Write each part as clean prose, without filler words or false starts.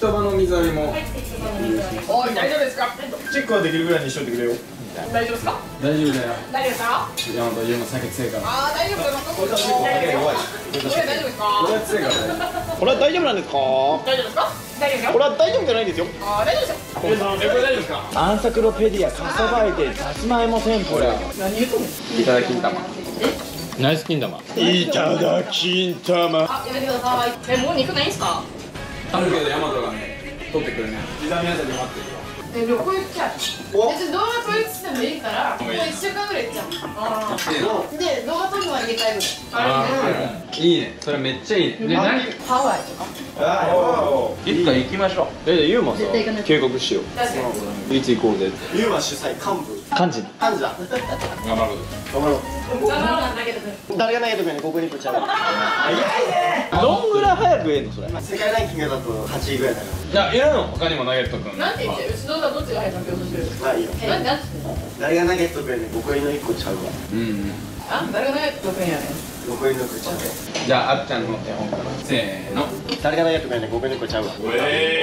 人場の水浴びも。 おい、大丈夫ですか？ チェックはできるぐらいにしといてくれよ。 大丈夫ですか？ 大丈夫だよ。 大丈夫ですか？ ヤマト言うの酒強いから。 ああ、大丈夫ですか？これ大丈夫ですか？ これは強いからね。 これは大丈夫なんですか？ 大丈夫ですか？大丈夫ですよ。 これは大丈夫じゃないですよ。 ああ、大丈夫ですよ。 これ大丈夫ですか？ アンサクロペディアカサバイでさつまいも天ぷら。 何言うとんの？ いただきん玉。ナイス金玉。 いただきん玉。 あ、やめてください。もう肉ないんすか？ あるけどヤマトがね、取ってくるね。刻み野菜で待ってるよ。 旅行行っちゃう。ちょっと動画統一してもいいから、もう1週間ぐらい行っちゃう。ああ。で、動画撮るのは2回ぐらい。あれね。 いいね。それめっちゃいいね。で、何？ ハワイとか。 いつか行きましょう。ユーマさ絶対行かない。 計画しよう。 確かに。 いつ行こうぜって。 ユーマ主催幹部幹事。 幹事だ頑張る。 頑張ろう頑張ろうなんだけどね。 誰が投げとくやねんここにこっちゃうどんぐらい早くええのそれ。 世界ランキングだと8位ぐらいだかいや、いるの？他にもナゲットくん。 なんて言ってる？うちどうだどっちが早く発表してる？ らまあいいよなんで誰が投げとくやねんここにの1個ちゃうわうん。 あ、誰がないとくんやねん。 ここにの1個ちゃうわじゃあ、あっちゃんの手本から。せーの。 誰が投げとくやねんここにの1個ちゃうわ早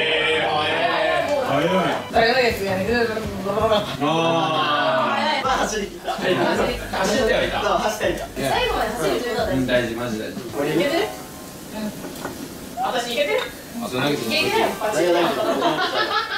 い。 誰がないとくんやねん。 あまあ走り切った走り走ってはいた。 走っていた最後まで走る重要だよ。 大事、マジ大事。 これいけてる？私いけてる？ あ、それ投げていけてるよ。 誰が投げとく